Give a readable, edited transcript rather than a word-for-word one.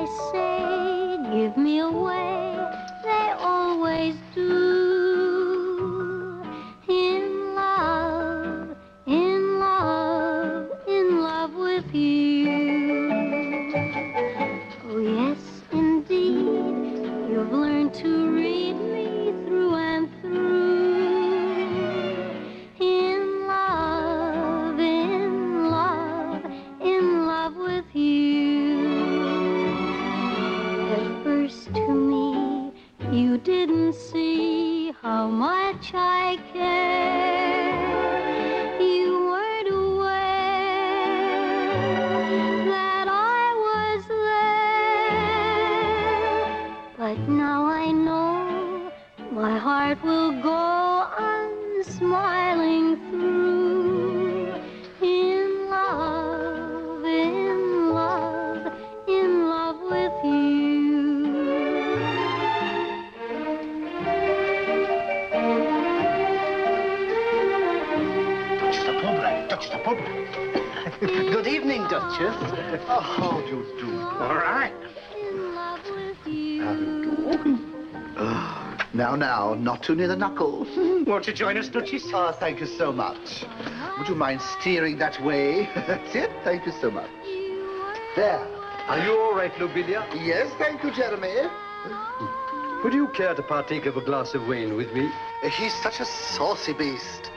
they say, give me away, they always do. In love, in love, in love with you. Oh, yes, indeed, you've learned to read me through and through. In love, in love, in love with you. At first to me, you didn't see how much I care. You weren't aware that I was there. But now I know my heart will go on smiling through. In love, in love, in love with you. Good evening, Duchess. Oh, how do you do? All right. In love with you. How do you do? Now, not too near the knuckle. Won't you join us, Duchess? Oh, thank you so much. Would you mind steering that way? That's it. Thank you so much. There. Are you all right, Lobelia? Yes, thank you, Jeremy. Would you care to partake of a glass of wine with me? He's such a saucy beast.